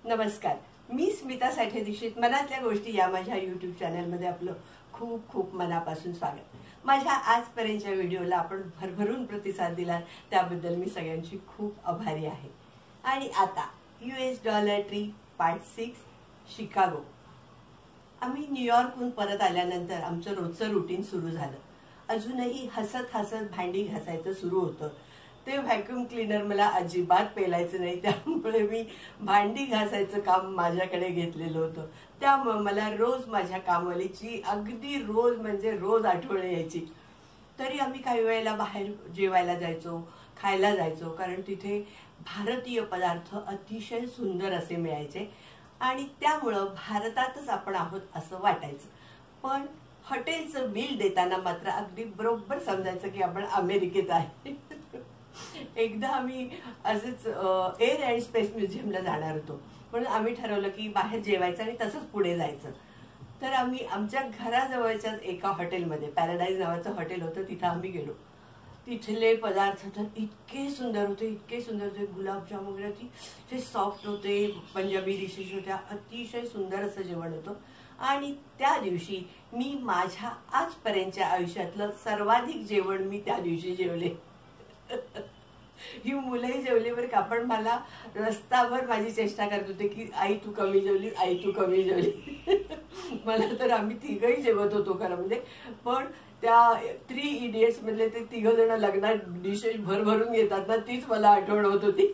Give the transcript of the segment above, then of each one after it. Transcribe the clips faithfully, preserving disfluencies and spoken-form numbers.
नमस्कार, मी स्मिता साठे दीक्षित. मनातल्या गोष्टी या माझ्या यूट्यूब चॅनलमध्ये आपलं खूप खूप मनापासून स्वागत. माझ्या आजपर्यंतच्या व्हिडिओला आपण भरभरून प्रतिसाद दिला त्याबद्दल मी सगळ्यांची खूप आभारी आहे. आणि आता U S dollar trip part six Chicago. आम्ही न्यूयॉर्कहून परत आल्यानंतर आमचं रोजचं रुटीन सुरू झालं. अजूनही हसत हसत भांडी घासायचं सुरू होतं. ते व्हॅक्यूम क्लीनर मला अजिबात पेलायचं नाही, त्यामुळे मी भांडी घासायचं काम माझ्याकडे घेतलेलं होतं. त्यामुळे मला रोज माझ्या कामवालीची अगदी रोज म्हणजे रोज आठवण यायची. तरी आम्ही काही वेळेला बाहेर जेवायला जायचो, खायला जायचो, कारण तिथे भारतीय पदार्थ अतिशय सुंदर असे मिळायचे आणि त्यामुळं भारतातच आपण आहोत असं वाटायचं. पण हॉटेलचं बिल देताना मात्र अगदी बरोबर समजायचं की आपण अमेरिकेत आहे. एकदा आम्ही असेच एअर अँड स्पेस म्युझियमला जाणार होतो, म्हणून आम्ही ठरवलं की बाहेर जेवायचं आणि तसंच पुढे जायचं. तर आम्ही आमच्या घराजवळच्या एका हॉटेलमध्ये, पॅराडाईज नावाचं हॉटेल होतं, तिथं आम्ही गेलो. तिथले पदार्थ तर इतके सुंदर होते, इतके सुंदर होते. गुलाबजाम वगैरे ते सॉफ्ट होते, पंजाबी डिशेस होत्या, अतिशय सुंदर असं जेवण होतं. आणि त्या दिवशी मी माझ्या आजपर्यंतच्या आयुष्यातलं सर्वाधिक जेवण मी त्या दिवशी जेवले. ही मुलंही जेवली बरं का, पण मला रस्ताभर माझी चेष्टा करत होते की आई तू कमी जेवली, आई तू कमी जेवली. मला तर आम्ही तिघही जेवत होतो खरं म्हणजे, पण त्या थ्री इडियट्स मधले ते तिघ जण लग्नात डिशेस भरभरून घेतात ना, तीच मला आठवण होत होती.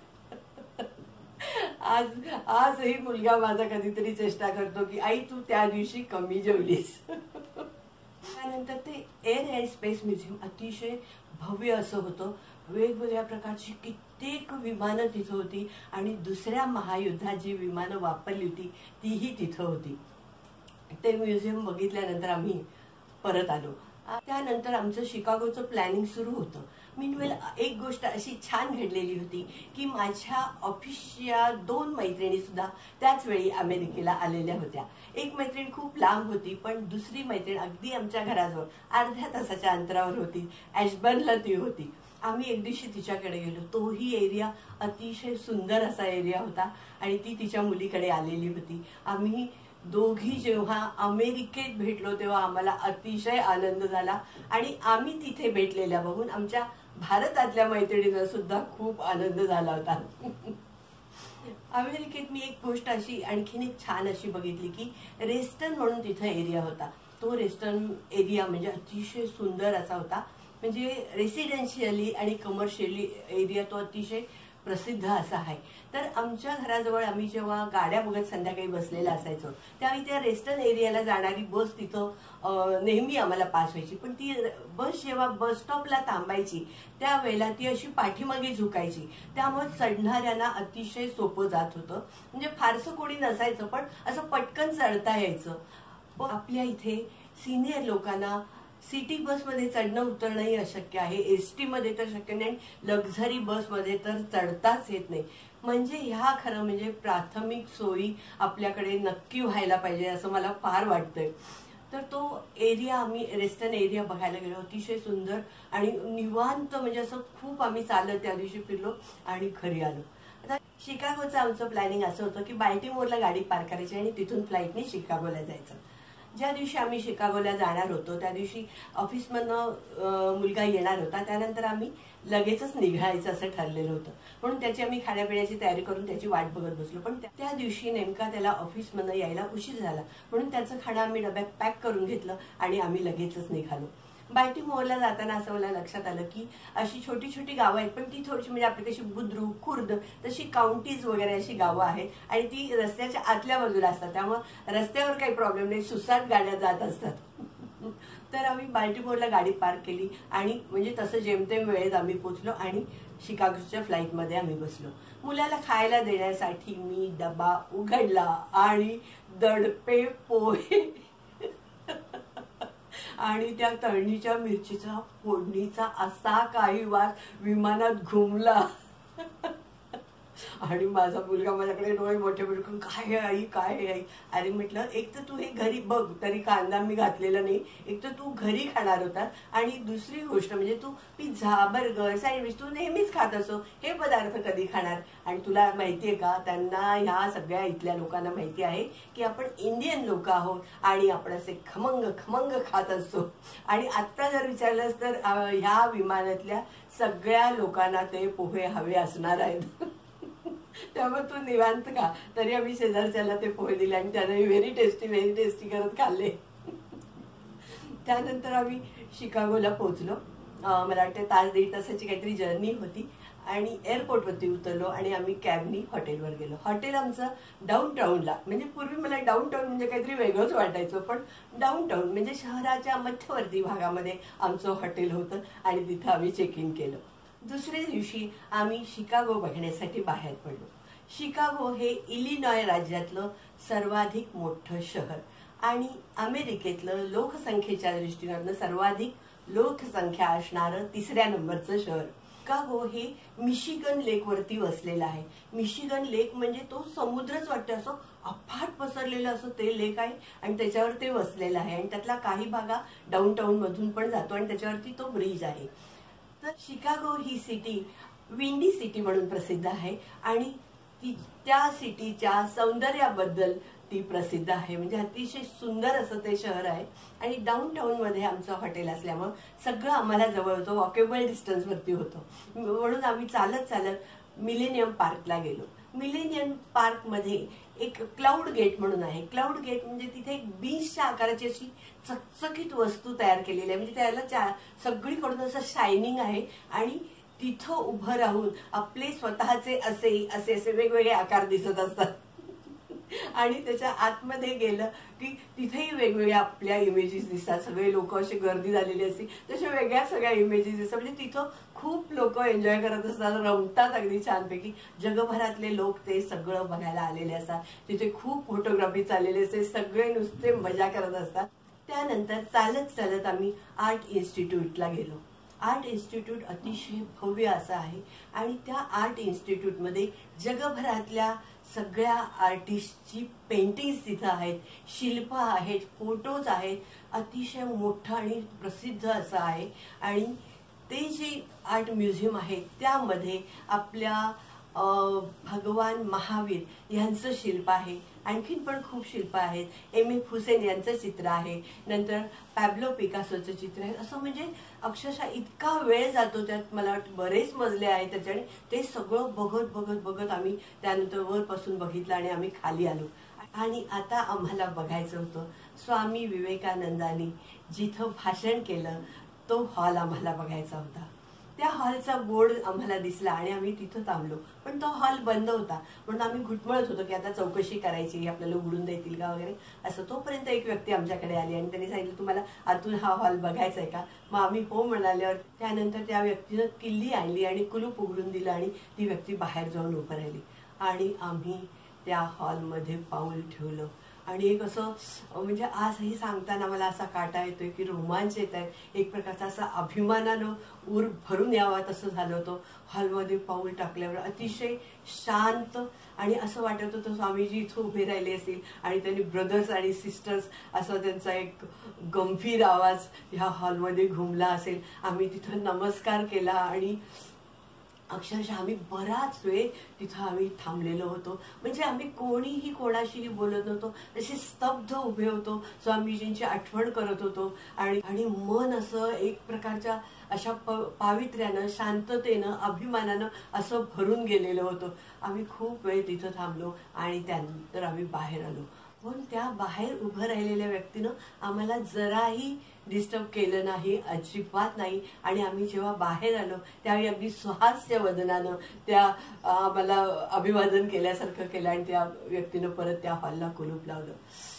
आज आजही मुलगा माझा कधीतरी चेष्टा करतो की आई तू त्या दिवशी कमी जेवलीस. त्यानंतर ते एअर अँड स्पेस म्युझियम अतिशय भव्य असं होतं. वेगवेगळ्या प्रकारची कित्येक विमानं तिथं होती आणि दुसऱ्या महायुद्धात जी विमानं वापरली होती तीही तिथं होती. ते म्युझियम बघितल्यानंतर आम्ही परत आलो. त्यानंतर आमचं शिकागोचं प्लॅनिंग सुरू होतं. मीनवेल एक गोष्ट अशी छान घडलेली होती की माझ्या ऑफिसच्या दोन मैत्रिणी सुद्धा त्याच वेळी अमेरिकेला आलेल्या होत्या. एक मैत्रीण खूप लांब होती, पण दुसरी मैत्रीण अगदी आमच्या घराजवळ अर्ध्या तासाच्या अंतरावर होती. ॲशबर्नला ती होती. आम्ही एक दिवशी तिच्याकडे गेलो. तोही एरिया अतिशय सुंदर असा एरिया होता आणि ती तिच्या मुलीकडे आलेली होती. आम्ही दोघी जेव्हा अमेरिकेत भेटलो तेव्हा आम्हाला अतिशय आनंद झाला आणि आम्ही तिथे भेटलेल्या बघून आमच्या भारतातल्या मैत्रिणींना सुद्धा खूप आनंद झाला होता. अमेरिकेत मी एक गोष्ट अशी आणखीन एक छान अशी बघितली की रेस्टर्न म्हणून तिथं एरिया होता. तो रेस्टर्न एरिया म्हणजे अतिशय सुंदर असा होता. म्हणजे रेसिडेन्शियली आणि कमर्शियली एरिया तो अतिशय प्रसिद्ध असा आहे. तर आमच्या घराजवळ आम्ही जेव्हा गाड्या बघत संध्याकाळी बसलेला असायचो त्यावेळी त्या रेस्टर्न एरियाला जाणारी बस तिथं नेहमी आम्हाला पास व्हायची. पण ती बस जेव्हा बस स्टॉपला थांबायची त्यावेळेला ती अशी पाठीमागे झुकायची, त्यामुळे चढणाऱ्यांना अतिशय सोपं जात होतं. म्हणजे फारसं कोणी नसायचं पण असं पटकन चढता यायचं. पण आपल्या इथे सिनियर लोकांना सिटी बसमध्ये चढणं उतरणंही अशक्य आहे, एस टी मध्ये तर शक्य नाही, लक्झरी बसमध्ये तर चढताच येत नाही. म्हणजे ह्या खरं म्हणजे प्राथमिक सोयी आपल्याकडे नक्की व्हायला पाहिजे असं मला फार वाटतंय. तर तो एरिया आम्ही रेस्टर्न एरिया बघायला गेलो. अतिशय सुंदर आणि निवांत, म्हणजे असं खूप आम्ही चालत त्या दिवशी फिरलो आणि घरी आलो. आता शिकागोचं आमचं प्लॅनिंग असं होतं की बाल्टिमोरला गाडी पार्क करायची आणि तिथून फ्लाईटने शिकागोला जायचं. ज्या दिवशी आम्ही शिकागोला जाणार होतो त्या दिवशी ऑफिसमधनं मुलगा येणार होता. त्यानंतर आम्ही लगेचच निघायचं असं ठरलेलं होतं, म्हणून त्याची आम्ही खाण्यापिण्याची तयारी करून त्याची वाट बघत बसलो. पण त्या दिवशी नेमका त्याला ऑफिसमधनं यायला उशीर झाला, म्हणून त्याचं खाणं आम्ही डब्यात पॅक करून घेतलं आणि आम्ही लगेचच निघालो. बाल्टिमोरला जाताना असं मला लक्षात आलं की अशी छोटी छोटी गावं आहेत, पण ती थोडीशी म्हणजे आपली कशी बुद्रुक, खुर्द तशी काउंटीज वगैरे अशी गावं आहेत आणि ती रस्त्याच्या आतल्या बाजूला असतात. त्यामुळे रस्त्यावर काही प्रॉब्लेम नाही, सुसाट गाड्या जात असतात. तर आम्ही बाल्टिमोरला गाडी पार्क केली आणि म्हणजे तसं जेमतेम वेळेत आम्ही पोचलो आणि शिकागोच्या फ्लाईटमध्ये आम्ही बसलो. मुलाला खायला देण्यासाठी मी डबा उघडला आणि दडपे पोहे आणि त्या तळणीच्या मिरचीचा फोडणीचा असा काही वास विमानात घुमला. आणि माझा मुलगा माझ्याकडे डोळे मोठे मोठे करून, काय आहे आई, काय आहे आई. अरे म्हटलं, एक तर तू हे घरी बघ, तरी कांदा मी घातलेला नाही, एक तर तू घरी खाणार होता, आणि दुसरी गोष्ट म्हणजे तू पिझ्झा, बर्गर, सँडविच तू नेहमीच खात असो, हे पदार्थ कधी खाणार. आणि तुला माहितीये का, त्यांना ह्या सगळ्या इथल्या लोकांना माहिती आहे की आपण इंडियन लोक आहोत आणि आपण असे खमंग खमंग खात असतो. आणि आत्ता जर विचारलंस तर ह्या विमानातल्या सगळ्या लोकांना ते पोहे हवे असणार आहेत. त्यामुळे तू निवांत खा. तरी आम्ही शेजारच्याला ते पोहे दिले आणि त्याने व्हेरी टेस्टी व्हेरी टेस्टी करत खाल्ले. त्यानंतर आम्ही शिकागोला पोहोचलो. मला वाटतं तास दीड तासाची काहीतरी जर्नी होती आणि एअरपोर्टवरती उतरलो आणि आम्ही कॅबनी हॉटेलवर गेलो. हॉटेल आमचं डाऊन टाऊनला, म्हणजे पूर्वी मला डाऊन टाऊन म्हणजे काहीतरी वेगळंच वाटायचं, पण डाऊन टाऊन म्हणजे शहराच्या मध्यवर्ती भागामध्ये आमचं हॉटेल होतं आणि तिथं आम्ही चेक इन केलं. दुसऱ्या दिवशी आम्ही शिकागो बघण्यासाठी बाहेर पडलो. शिकागो हे इलिनॉय राज्यातलं सर्वाधिक मोठं शहर आणि अमेरिकेतलं लोकसंख्येच्या दृष्टीनं सर्वाधिक लोकसंख्या असणारं तिसऱ्या नंबरचं शहर. शिकागो हे मिशिगन लेकवरती वसलेलं आहे. मिशिगन लेक म्हणजे तो समुद्रच वाटतं, असं अफाट पसरलेलं असं ते लेक आहे आणि त्याच्यावर ते वसलेलं आहे. आणि त्यातला काही भागा डाऊन टाऊन मधून पण जातो आणि त्याच्यावरती तो ब्रिज आहे. तर शिकागो ही सिटी विंडी सिटी म्हणून प्रसिद्ध आहे आणि ती त्या सिटीच्या सौंदर्याबद्दल ती प्रसिद्ध आहे. म्हणजे अतिशय सुंदर असं ते शहर आहे. आणि डाऊन टाऊनमध्ये आमचं हॉटेल असल्यामुळं सगळं आम्हाला जवळ होतं, वॉकेबल डिस्टन्सवरती होतं. म्हणून आम्ही चालत चालत मिलेनियम पार्कला गेलो. मिलेनियम पार्कमध्ये एक क्लाउड गेट म्हणून आहे. क्लाउड गेट म्हणजे तिथे एक बीचच्या आकाराची अशी चकचकीत वस्तू तयार केलेली आहे. म्हणजे त्याला सगळीकडून असं शायनिंग आहे आणि तिथं उभं राहून आपले स्वतःचे असे असे असे वेगवेगळे आकार दिसत असतात. आणि त्याच्या आतमध्ये गेलं की तिथेही वेगवेगळ्या आपल्या इमेजेस दिसतात. सगळे लोक अशी गर्दी झालेली असते, तशा वेगळ्या सगळ्या इमेजेस दिसतात. म्हणजे तिथं खूप लोक एन्जॉय करत असतात, रमतात अगदी छानपैकी. जगभरातले लोक ते सगळं बघायला आलेले असतात. तिथे खूप फोटोग्राफी चाललेली असते, सगळे नुसते मजा करत असतात. त्यानंतर चालत चालत आम्ही आर्ट इन्स्टिट्यूटला गेलो. आर्ट इन्स्टिट्यूट अतिशय भव्य असं आहे आणि त्या आर्ट इन्स्टिट्यूटमध्ये जगभरातल्या सगळ्या आर्टिस्टची पेंटिंग्स तिथं आहेत, शिल्प आहेत, फोटोज आहेत. अतिशय मोठं आणि प्रसिद्ध असं आहे. आणि ते जे आर्ट म्युझियम आहे त्यामध्ये आपल्या भगवान महावीर यांचं शिल्प आहे. आणखीन पण खूप शिल्प आहेत. एम एफ हुसेन यांचं चित्र आहे. नंतर पॅब्लो पिकासोचं चित्र आहे. असं म्हणजे अक्षरशः इतका वेळ जातो त्यात. मला वाटतं बरेच मजले आहेत त्याच्याने. ते सगळं बघत बघत बघत आम्ही त्यानंतर वरपासून बघितलं आणि आम्ही खाली आलो. आणि आता आम्हाला बघायचं होतं स्वामी विवेकानंदांनी जिथं भाषण केलं तो हॉल आम्हाला बघायचा होता. त्या हॉलचा बोर्ड आम्हाला दिसला आणि आम्ही तिथं थांबलो. पण तो हॉल बंद होता म्हणून आम्ही घुटमळत होतो की आता चौकशी करायची, आपल्याला उघडून देतील का वगैरे असं. तोपर्यंत एक व्यक्ती आमच्याकडे आली आणि त्यांनी सांगितलं तुम्हाला आतून हा हॉल बघायचा आहे का. मग आम्ही हो म्हणाल्यावर त्यानंतर त्या व्यक्तीनं किल्ली आणली आणि कुलूप उघडून दिलं आणि ती व्यक्ती बाहेर जाऊन उभं राहिली आणि आम्ही त्या हॉलमध्ये पाऊल ठेवलं. आणि एक असं म्हणजे आजही सांगताना मला असा काटा येतोय की रोमांच येत आहे. एक प्रकारचा असा अभिमानानं ऊर भरून यावा तसं झालं होतं. हॉलमध्ये पाऊल टाकल्यावर अतिशय शांत आणि असं वाटत होतं स्वामीजी इथं उभे राहिले असतील आणि त्यांनी ब्रदर्स आणि सिस्टर्स असं त्यांचा एक गंभीर आवाज ह्या हॉलमध्ये घुमला असेल. आम्ही तिथं नमस्कार केला आणि अक्षरशः आम्ही बराच वेळ तिथं आम्ही थांबलेलो होतो. म्हणजे आम्ही कोणीही कोणाशीही बोलत नव्हतो, असे स्तब्ध उभे होतो, स्वामीजींची आठवण करत होतो आणि आणि मन असं एक प्रकारच्या अशा प पावित्र्यानं, शांततेनं, अभिमानानं असं भरून गेलेलं होतं. आम्ही खूप वेळ तिथं थांबलो आणि त्यानंतर आम्ही बाहेर आलो. पण त्या बाहेर उभं राहिलेल्या व्यक्तीनं आम्हाला जराही डिस्टर्ब केलं नाही, अजिबात नाही. आणि आम्ही जेव्हा बाहेर आलो त्यावेळी अगदी सुहास्य वदनानं त्या आम्हाला अभिवादन केल्यासारखं केलं आणि त्या व्यक्तीनं परत त्या हॉलला कुलूप लावलं.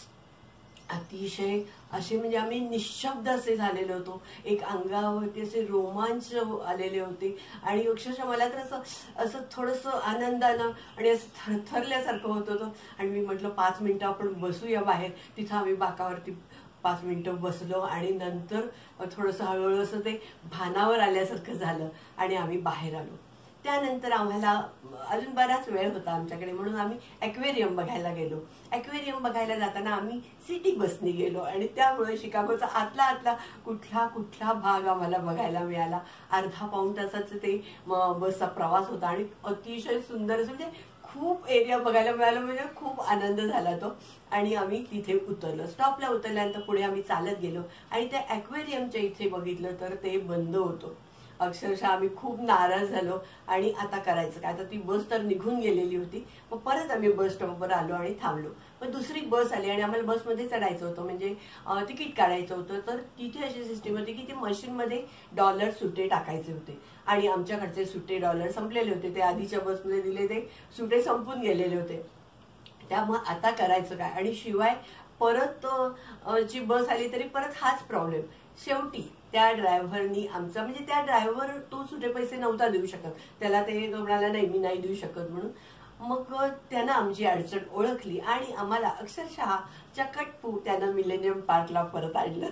अतिशय असे म्हणजे आम्ही निशब्द असे झालेलो होतो. एक अंगावरती असे रोमांच आलेले होते आणि अक्षरशः मला तर असं असं थोडंसं आनंदानं आणि असं थरथरल्यासारखं होत होतं. आणि मी म्हटलं पाच मिनिटं आपण बसूया बाहेर. तिथं आम्ही बाकावरती पाच मिनिटं बसलो आणि नंतर थोडंसं हळूहळू असं ते भानावर आल्यासारखं झालं आणि आम्ही बाहेर आलो. त्यानंतर आम्हाला अजून बराच वेळ होता आमच्याकडे, म्हणून आम्ही ॲक्वेरियम बघायला गेलो. ॲक्वेरियम बघायला जाताना आम्ही सिटी बसने गेलो आणि त्यामुळे शिकागोचा आतला आतला कुठला कुठला भाग आम्हाला बघायला मिळाला. अर्धा पाऊण तासाचं ते बसचा प्रवास होता आणि अतिशय सुंदर, म्हणजे खूप एरिया बघायला मिळाला, म्हणजे खूप आनंद झाला तो. आणि आम्ही तिथे उतरलो. स्टॉपला उतरल्यानंतर पुढे आम्ही चालत गेलो आणि त्या ॲक्वेरियमच्या इथे बघितलं तर ते बंद होतं. अक्षरशः आम्ही खूप नाराज झालो आणि आता करायचं काय, आता ती बस तर निघून गेलेली होती. मग परत आम्ही बस स्टॉपवर आलो आणि थांबलो. मग दुसरी बस आली आणि आम्हाला बसमध्ये चढायचं होतं, म्हणजे तिकीट काढायचं होतं. तर तिथे अशी सिस्टीम होती की ते मशीनमध्ये डॉलर सुटे टाकायचे होते आणि आमच्याकडचे सुटे डॉलर संपलेले होते. ते आधीच्या बसमध्ये दिले ते सुटे संपून गेलेले होते. त्यामुळे आता करायचं काय, आणि शिवाय परत जी बस आली तरी परत हाच प्रॉब्लेम. शेवटी त्या ड्रायव्हरनी आमचा, म्हणजे त्या ड्रायव्हर तो सुटे पैसे नव्हता देऊ शकत, त्याला ते म्हणाला नाही मी नाही देऊ शकत म्हणून. मग त्यानं आमची अडचण ओळखली आणि आम्हाला अक्षरशः चकटपू त्यानं मिलेनियम पार्कला परत आणलं.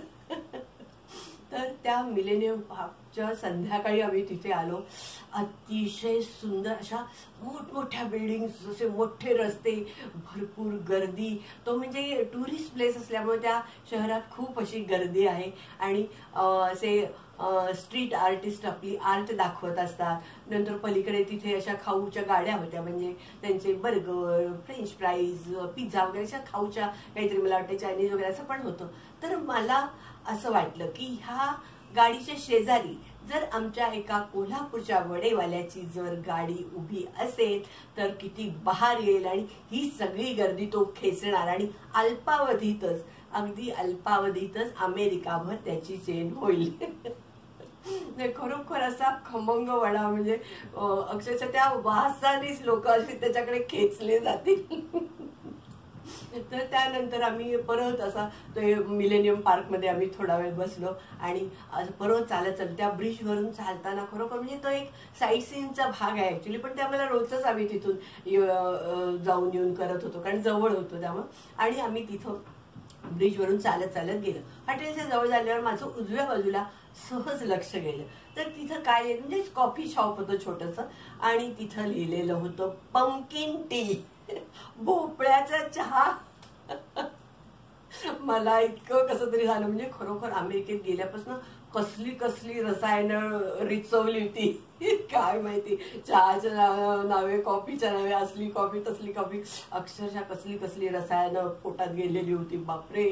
तर त्या मिलेनियम पार्कच्या संध्याकाळी आम्ही तिथे आलो. अतिशय सुंदर अशा मोठमोठ्या बिल्डिंग्स, जसे मोठे रस्ते, भरपूर गर्दी. तो म्हणजे टुरिस्ट प्लेस असल्यामुळे त्या शहरात खूप अशी गर्दी आहे आणि असे स्ट्रीट आर्टिस्ट आपली आर्ट दाखवत असतात. नंतर पलीकडे तिथे अशा खाऊच्या गाड्या होत्या, म्हणजे त्यांचे बर्गर, फ्रेंच फ्राईज, पिझ्झा वगैरे अशा खाऊच्या काहीतरी, मला वाटतं चायनीज वगैरे असं पण होतं. तर मला असं वाटलं की ह्या गाडीच्या शेजारी जर आमच्या एका कोल्हापूरच्या वडेवाल्याची जर गाडी उभी असेल तर किती बहार येईल आणि ही सगळी गर्दी तो खेचणार आणि अल्पावधीतच, अगदी अल्पावधीतच अमेरिकाभर त्याची चेन होईल. खरोखर असा खमंग वडा, म्हणजे अक्षरशः त्या वासानेच लोक असे त्याच्याकडे खेचले जातील. तर त्यानंतर आम्ही परत असा ते मिलेनियम पार्कमध्ये आम्ही थोडा वेळ बसलो आणि परत चालत चालत त्या ब्रिजवरून चालताना खरोखर, म्हणजे तो एक साईट सीनचा भाग आहे ऍक्च्युली, पण ते आम्हाला रोजच आम्ही तिथून जाऊन येऊन करत होतो कारण जवळ होतो त्यामुळे. आणि आम्ही तिथं ब्रिजवरून चालत चालत गेलो. हॉटेलच्या जवळ झाल्यावर माझं उजव्या बाजूला सहज लक्ष गेलं तर तिथं काय लिहिलं, म्हणजे कॉफी शॉप होतं छोटंसं आणि तिथं लिहिलेलं होतं पंकिन टी, भोपळ्याचा चहा. मला इतकं कसं तरी झालं, म्हणजे खरोखर अमेरिकेत गेल्यापासून कसली कसली रसायनं रिचवली होती काय माहिती. चहाच्या नावे, कॉफीच्या नावे, असली कॉफी तसली कॉफी, अक्षरशः कसली कसली रसायनं पोटात गेलेली होती, बापरे.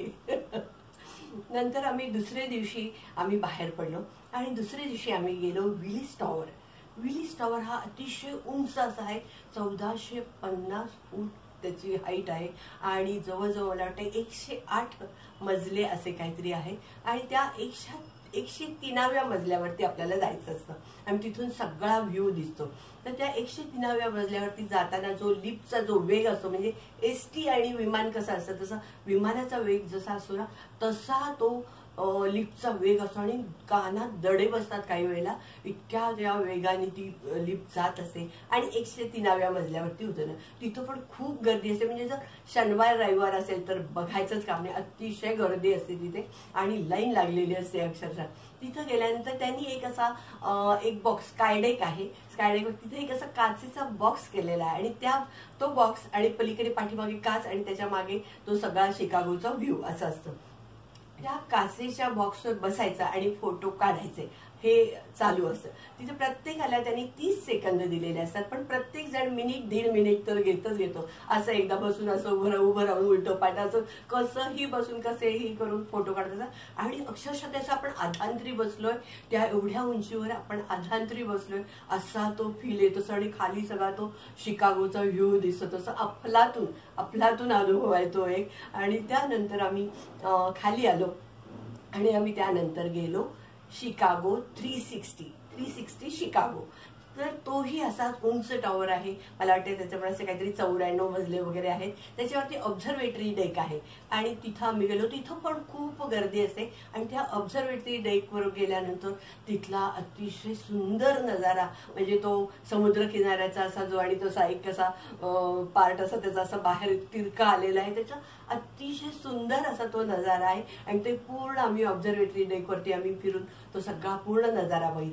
नंतर आम्ही दुसऱ्या दिवशी आम्ही बाहेर पडलो आणि दुसऱ्या दिवशी आम्ही गेलो विलिस टॉवर. विलिस टॉवर हा अतिशय उंच असा आहे, चौदाशे पन्नास फूट त्याची हाईट आहे आणि जवळजवळ मला वाटतं एकशे आठ मजले असे काहीतरी आहे. आणि त्या एकशे एकशे तीनाव्या मजल्यावरती आपल्याला जायचं असतं आणि तिथून सगळा व्ह्यू दिसतो. तर त्या एकशे तीनाव्या मजल्यावरती जाताना जो लिफ्टचा जो वेग असतो, म्हणजे एस टी आणि विमान कसं असतं तसा विमानाचा वेग जसा असतो ना तसा तो लिफ्टचा वेग असतो आणि कानात दडे बसतात काही वेळेला, इतक्या त्या वेगाने ती लिफ्ट जात असते. आणि एकशे तीनाव्या मजल्यावरती होतं ना, तिथं पण खूप गर्दी असते, म्हणजे जर शनिवार रविवार असेल तर बघायचंच काम नाही, अतिशय गर्दी असते तिथे आणि लाईन लागलेली असते अक्षरशः. तिथं गेल्यानंतर त्यांनी एक असा एक बॉक्स, स्कायडेक आहे, स्कायडेक तिथे एक असा काचेचा बॉक्स केलेला आहे आणि त्या तो बॉक्स आणि पलीकडे पाठीमागे काच आणि त्याच्या मागे तो सगळा शिकागोचा व्ह्यू असं असतं. त्या काचेच्या बॉक्सवर बसायचा आणि फोटो काढायचे हे चालू असतं. तिथे प्रत्येकाला त्यांनी तीस सेकंद दिलेले असतात, पण प्रत्येक जण मिनिट दीड मिनिट तर घेतच घेतो. असं एकदा बसून असं उभं उभं राहून उलटं पाटाचं कसंही बसून कसेही करून फोटो काढतात. आणि अक्षरशः त्याचा आपण अधांतरी बसलोय, त्या एवढ्या उंचीवर आपण अधांतरी बसलोय असा तो फील येतो आणि खाली सगळा तो शिकागोचा व्ह्यू दिसतो. तसं अफलातून अफलातून अनुभव आहे तो एक. आणि त्यानंतर आम्ही खाली आलो आणि आम्ही त्यानंतर गेलो Chicago three sixty three sixty Chicago. तर तोही असाच उंच टॉवर आहे, मला वाटते त्याच्यामुळे असे काहीतरी चौऱ्याण्णव मजले वगैरे आहेत. त्याच्यावरती ऑब्झर्वेटरी डेक आहे आणि तिथं आम्ही गेलो. तिथं पण खूप गर्दी असते आणि त्या ऑब्झर्वेटरी डेकवर गेल्यानंतर तिथला अतिशय सुंदर नजारा, म्हणजे तो समुद्र किनाऱ्याचा असा जो आणि तो एक कसा पार्ट असा त्याचा असा बाहेर तिरका आलेला आहे, त्याचा अतिशय सुंदर असा तो नजारा आहे. आणि ते पूर्ण आम्ही ऑब्झर्वेटरी डेकवरती आम्ही फिरून तो सगळा पूर्ण नजारा बघितला.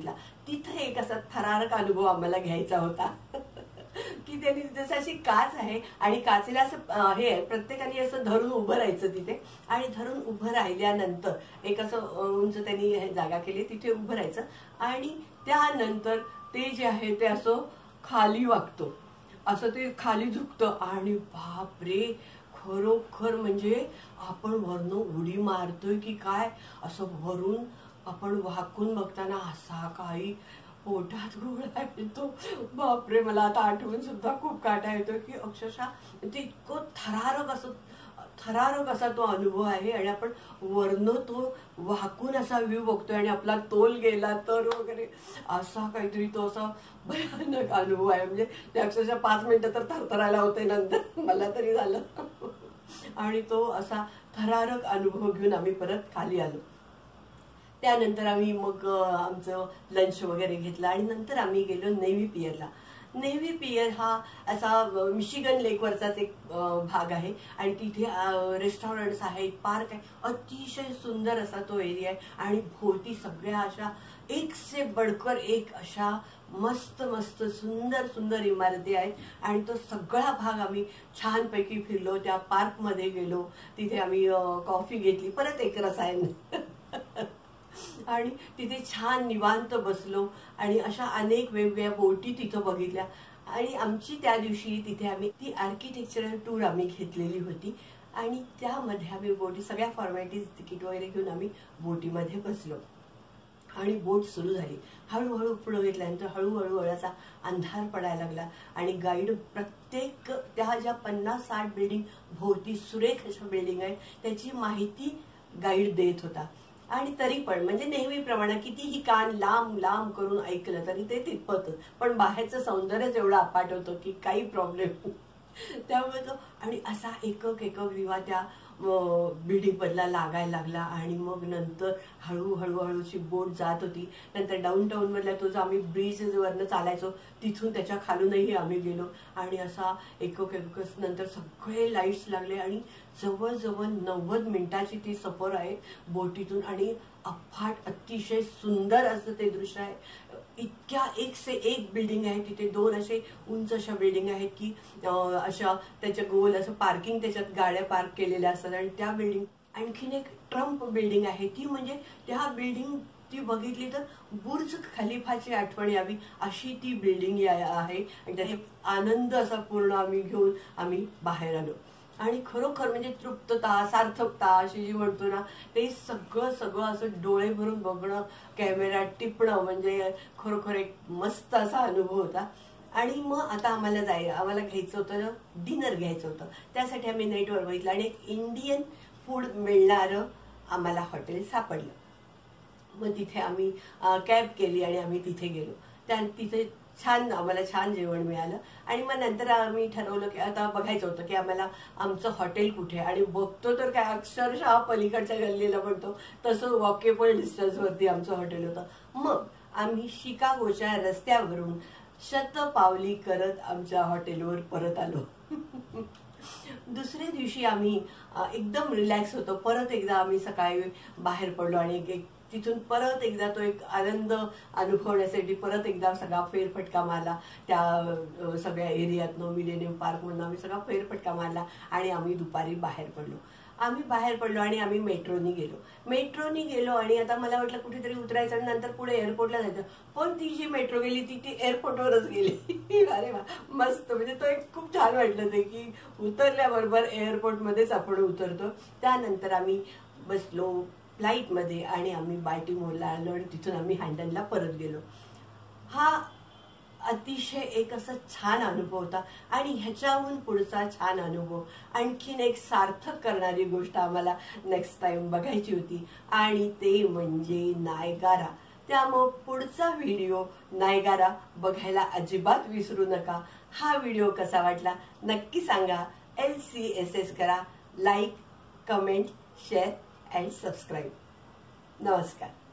तिथे एक असा थरारक अनुभव आम्हाला घ्यायचा होता की त्यांनी जसं अशी काच आहे आणि काचेला असं हे आहे, प्रत्येकाने असं धरून उभं राहायचं तिथे आणि धरून उभं राहिल्यानंतर एक असं उंच त्यांनी जागा केली, तिथे उभं राहायचं आणि त्यानंतर ते जे आहे ते असं खाली वागतो, असं ते खाली झुकतं आणि बापरे खरोखर म्हणजे आपण वरनं उडी मारतोय की काय असं वरून आपण वाकून बघताना असा काही पोटात गोळा येतो. बापरे मला आता आठवून सुद्धा खूप काटा येतो की अक्षरशः ते इतकं थरारक असं थरारक असा तो अनुभव आहे आणि आपण वरनं तो वाकून असा व्ह्यू बघतोय आणि आपला तोल गेला तर वगैरे असा काहीतरी तो असा भयानक अनुभव आहे. म्हणजे ते अक्षरशः पाच मिनिटं तर थरथरायला होते नंतर मला तरी झालं आणि तो असा थरारक अनुभव घेऊन आम्ही परत खाली आलो. त्यानंतर आम्ही मग आमचं लंच वगैरे घेतलं आणि नंतर आम्ही गेलो नेव्ही पियरला. नेव्ही पियर हा असा मिशिगन लेकवरचाच एक भाग आहे आणि तिथे रेस्टॉरंट्स आहेत, पार्क आहे, अतिशय सुंदर असा तो एरिया आहे आणि भोवती सगळ्या अशा एक से बढ़कर एक अशा मस्त मस्त सुंदर सुंदर इमारती आहेत आणि तो सगळा भाग आम्ही छानपैकी फिरलो. त्या पार्कमध्ये गेलो, तिथे आम्ही कॉफी घेतली, परत एक रसायन आणि तिथे छान निवांत बसलो आणि अशा अनेक वेगवेगळ्या बोटी तिथं बघितल्या आणि आमची त्या दिवशी तिथे आम्ही ती आर्किटेक्चरल टूर आम्ही घेतलेली होती आणि त्यामध्ये आम्ही बोटी सगळ्या फॉर्मॅलिटीज तिकीट वगैरे घेऊन आम्ही बोटीमध्ये बसलो आणि बोट सुरू झाली. हळूहळू पुढे घेतल्यानंतर हळूहळू असा अंधार पडायला लागला आणि गाईड प्रत्येक त्या ज्या पन्नास साठ बिल्डिंग भोवती सुरेख अशा बिल्डिंग आहेत त्याची माहिती गाईड देत होता. आणि तरी पण म्हणजे नेहमीप्रमाणे कितीही कान लांब लांब करून ऐकलं तरी ते तितपतच, पण बाहेरचं सौंदर्यच एवढं अपाट होतं की काही प्रॉब्लेम त्यामुळे तो आणि असा एकक एकक दिवा त्या बिल्डिंग मधला लागायला लागला आणि मग नंतर हळू हळूहळूची बोट जात होती. नंतर डाऊन टाऊन मधला तो जो आम्ही ब्रिज वरनं चालायचो तिथून त्याच्या खालूनही आम्ही गेलो आणि असा एकक एकक नंतर सगळे लाईट्स लागले आणि जवळजवळ नव्वद मिनिटाची ती सफर आहे बोटीतून आणि अफाट अतिशय सुंदर असं ते दृश्य आहे. इतक्या एक से एक बिल्डिंग आहे तिथे, दोन असे उंच अशा बिल्डिंग आहेत की अशा त्याच्या गोल असं पार्किंग त्याच्यात गाड्या पार्क केलेल्या असतात आणि त्या बिल्डिंग आणखीन एक ट्रम्प बिल्डिंग आहे ती म्हणजे त्या बिल्डिंग ती बघितली तर बुर्ज खलिफाची आठवण यावी अशी ती बिल्डिंग आहे आणि त्याचा आनंद असा पूर्ण आम्ही घेऊन आम्ही बाहेर आलो आणि खरोखर म्हणजे तृप्तता सार्थकता अशी जी म्हणतो ना ते सगळं सगळं असं डोळे भरून बघणं, कॅमेऱ्यात टिपणं म्हणजे खरोखर एक मस्त असा अनुभव होता. आणि मग आता आम्हाला जाय आम्हाला घ्यायचं होतं डिनर घ्यायचं होतं, त्यासाठी आम्ही नेटवर बघितलं आणि एक इंडियन फूड मिळणारं आम्हाला हॉटेल सापडलं. मग तिथे आम्ही कॅब केली आणि आम्ही तिथे गेलो. त्या तिथे छान आम्हाला छान जेवण मिळालं आणि मग नंतर आम्ही ठरवलं की आता बघायचं होतं की आम्हाला आमचं हॉटेल कुठे आणि बघतो तर काय अक्षरशः पलीकडच्या गल्लीला म्हणतो तसं वॉकेबल डिस्टन्सवरती आमचं हॉटेल होतं. मग आम्ही शिकागोच्या रस्त्यावरून शतपावली करत आमच्या हॉटेलवर परत आलो. दुसऱ्या दिवशी आम्ही एकदम रिलॅक्स होतो. परत एकदा आम्ही सकाळी बाहेर पडलो आणि एक तिथून परत एकदा तो एक आनंद अनुभवण्यासाठी परत एकदा सगळा फेरफटका मारला. त्या सगळ्या एरियातनं मिलेनियम पार्क म्हणून आम्ही सगळा फेरफटका मारला आणि आम्ही दुपारी बाहेर पडलो. आम्ही बाहेर पडलो आणि आम्ही मेट्रोनी गेलो मेट्रोनी गेलो आणि आता मला वाटलं कुठेतरी उतरायचं आणि नंतर पुढे एअरपोर्टला जायचं, पण ती जी मेट्रो गेली ती ती एअरपोर्टवरच गेली. अरे वा मस्त, म्हणजे तो एक खूप छान वाटलं ते की उतरल्याबरोबर एअरपोर्टमध्येच आपण उतरतो. त्यानंतर आम्ही बसलो फ्लाईटमध्ये आणि आम्ही बाल्टिमोरला आलो आणि तिथून आम्ही हँडनला परत गेलो. हा अतिशय एक असा छान अनुभव होता आणि ह्याच्याहून पुढचा छान अनुभव आणखीन एक सार्थक करणारी गोष्ट आम्हाला नेक्स्ट टाइम बघायची होती आणि ते म्हणजे नायगारा. त्यामुळे पुढचा व्हिडिओ नायगारा बघायला अजिबात विसरू नका. हा व्हिडिओ कसा वाटला नक्की सांगा. एल सी एस एस करा, like, comment, share and subscribe. नमस्कार.